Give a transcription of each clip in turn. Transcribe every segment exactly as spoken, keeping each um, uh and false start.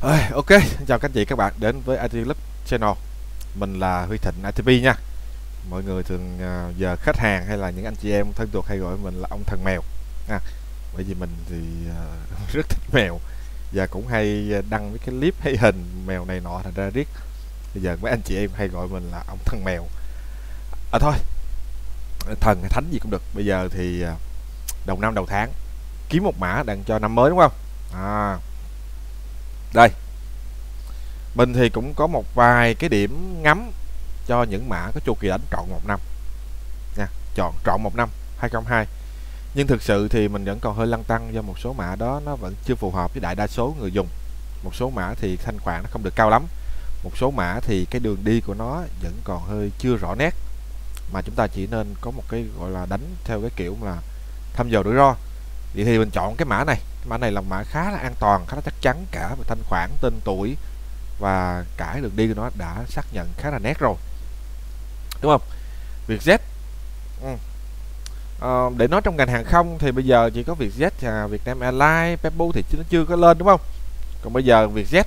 Ơi, ok, chào các anh chị các bạn đến với i tê Club Channel. Mình là Huy Thịnh i tê pê nha. Mọi người thường uh, giờ khách hàng hay là những anh chị em thân thuộc hay gọi mình là ông thần mèo nha. Bởi vì mình thì uh, rất thích mèo và cũng hay đăng mấy cái clip hay hình mèo này nọ, thành ra riết bây giờ mấy anh chị em hay gọi mình là ông thần mèo. À thôi, thần hay thánh gì cũng được. Bây giờ thì uh, đầu năm đầu tháng kiếm một mã đặng cho năm mới đúng không? À, đây mình thì cũng có một vài cái điểm ngắm cho những mã có chu kỳ đánh trọn một năm nha, chọn trọn một năm hai không hai. Nhưng thực sự thì mình vẫn còn hơi lăn tăn do một số mã đó nó vẫn chưa phù hợp với đại đa số người dùng. Một số mã thì thanh khoản nó không được cao lắm, một số mã thì cái đường đi của nó vẫn còn hơi chưa rõ nét, mà chúng ta chỉ nên có một cái gọi là đánh theo cái kiểu là thăm dò rủi ro. Vậy thì mình chọn cái mã này. Cái mã này là mã khá là an toàn, khá là chắc chắn, cả về thanh khoản, tên tuổi và cả đường đi của nó đã xác nhận khá là nét rồi, đúng không? Vietjet. ừ. à, để nói trong ngành hàng không thì bây giờ chỉ có Vietjet và Vietnam Airlines, Bamboo thì nó chưa có lên, đúng không? Còn bây giờ Vietjet,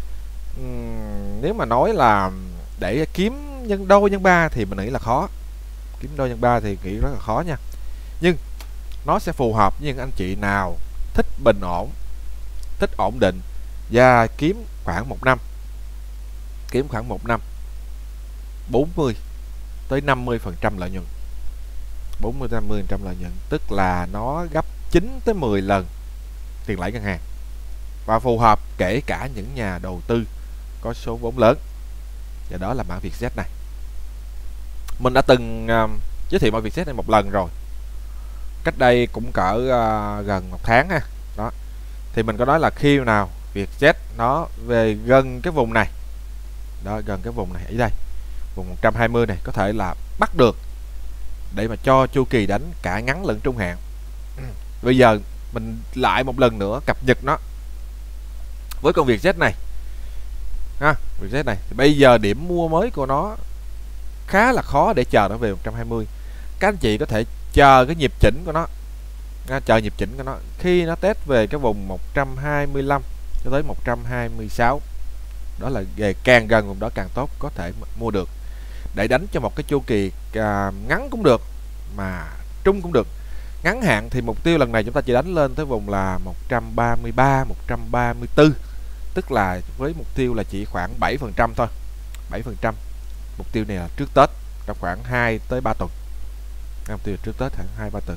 uhm, nếu mà nói là để kiếm nhân đôi nhân ba thì mình nghĩ là khó. Kiếm đôi nhân ba thì nghĩ rất là khó nha. Nhưng nó sẽ phù hợp với những anh chị nào thích bình ổn, thích ổn định và kiếm khoảng một năm, kiếm khoảng một năm bốn mươi tới năm mươi phần trăm lợi nhuận. bốn mươi tới năm mươi phần trăm lợi nhuận tức là nó gấp chín tới mười lần tiền lãi ngân hàng, và phù hợp kể cả những nhà đầu tư có số vốn lớn. Và đó là mã Vietjet này. Mình đã từng uh, giới thiệu mã Vietjet này một lần rồi, cách đây cũng cỡ uh, gần một tháng ha. Đó thì mình có nói là khi nào Vietjet nó về gần cái vùng này, đó, gần cái vùng này ở đây, vùng một trăm hai mươi này, có thể là bắt được để mà cho chu kỳ đánh cả ngắn lẫn trung hạn. Bây giờ mình lại một lần nữa cập nhật nó với con Vietjet này ha. Vietjet này thì bây giờ điểm mua mới của nó khá là khó để chờ nó về một trăm hai mươi. Các anh chị có thể chờ cái nhịp chỉnh của nó, à, chờ nhịp chỉnh của nó khi nó test về cái vùng một trăm hai mươi lăm cho tới một trăm hai mươi sáu. Đó là về càng gần vùng đó càng tốt, có thể mua được để đánh cho một cái chu kỳ à, ngắn cũng được mà trung cũng được. Ngắn hạn thì mục tiêu lần này chúng ta chỉ đánh lên tới vùng là một trăm ba mươi ba, một trăm ba mươi tư, tức là với mục tiêu là chỉ khoảng bảy phần trăm thôi. bảy phần trăm mục tiêu này là trước Tết, trong khoảng hai tới ba tuần. Mục tiêu trước Tết khoảng hai ba tuần.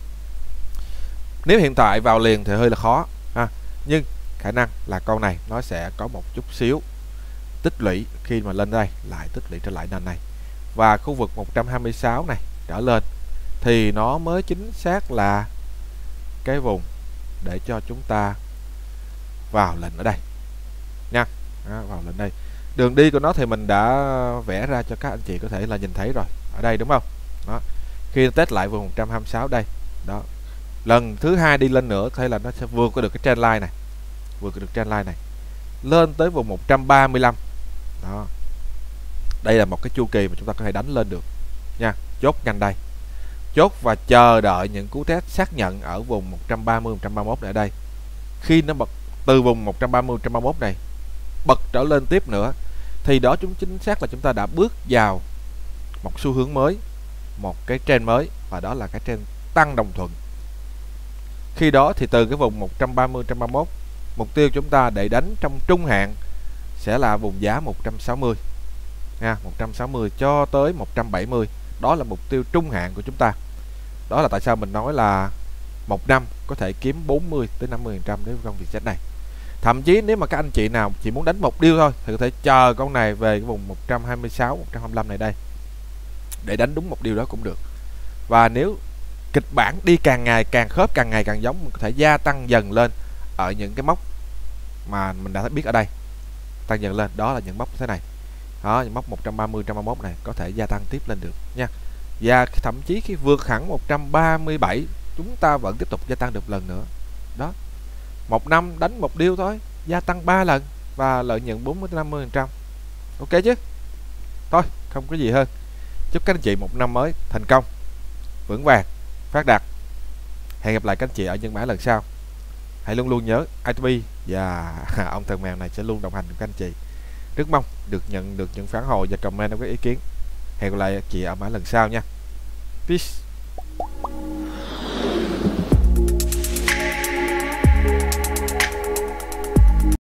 Nếu hiện tại vào liền thì hơi là khó ha, nhưng khả năng là con này nó sẽ có một chút xíu tích lũy khi mà lên đây, lại tích lũy trở lại nền này, và khu vực một trăm hai mươi sáu này trở lên thì nó mới chính xác là cái vùng để cho chúng ta vào lệnh ở đây nha. Đó, vào lệnh đây. Đường đi của nó thì mình đã vẽ ra cho các anh chị có thể là nhìn thấy rồi ở đây, đúng không? Đó, khi test lại vùng một trăm hai mươi sáu đây, đó, lần thứ hai đi lên nữa thấy là nó sẽ vượt qua được cái trend line này, vượt qua được trend line này lên tới vùng một trăm ba mươi lăm. Đó, đây là một cái chu kỳ mà chúng ta có thể đánh lên được nha. Chốt nhanh đây, chốt và chờ đợi những cú test xác nhận ở vùng một trăm ba mươi, một trăm ba mươi mốt này. Ở đây khi nó bật từ vùng một trăm ba mươi, một trăm ba mươi mốt này bật trở lên tiếp nữa thì đó chúng chính xác là chúng ta đã bước vào một xu hướng mới, một cái trend mới, và đó là cái trend tăng đồng thuận. Khi đó thì từ cái vùng một trăm ba mươi, một trăm ba mươi mốt, mục tiêu chúng ta để đánh trong trung hạn sẽ là vùng giá một trăm sáu mươi nha, một trăm sáu mươi cho tới một trăm bảy mươi. Đó là mục tiêu trung hạn của chúng ta. Đó là tại sao mình nói là một năm có thể kiếm bốn mươi tới năm mươi phần trăm đối với con Vietjet này. Thậm chí nếu mà các anh chị nào chỉ muốn đánh một điêu thôi thì có thể chờ con này về cái vùng một trăm hai mươi sáu, một trăm hai mươi lăm này đây để đánh đúng một điều đó cũng được. Và nếu kịch bản đi càng ngày càng khớp, càng ngày càng giống, mình có thể gia tăng dần lên ở những cái mốc mà mình đã biết ở đây, tăng dần lên. Đó là những mốc thế này, đó, những mốc một trăm ba mươi, một trăm ba mươi mốt này có thể gia tăng tiếp lên được nha. Và thậm chí khi vượt hẳn một trăm ba mươi bảy chúng ta vẫn tiếp tục gia tăng được lần nữa. Đó, một năm đánh một điêu thôi, gia tăng ba lần và lợi nhuận bốn mươi tới năm mươi phần trăm. Ok chứ? Thôi, không có gì hơn. Chúc các anh chị một năm mới thành công, vững vàng, phát đạt. Hẹn gặp lại các anh chị ở những mã lần sau. Hãy luôn luôn nhớ i tê pê và ông thần mèo này sẽ luôn đồng hành cùng các anh chị. Rất mong được nhận được những phản hồi và comment trong các ý kiến. Hẹn gặp lại chị ở mã lần sau nha. Peace.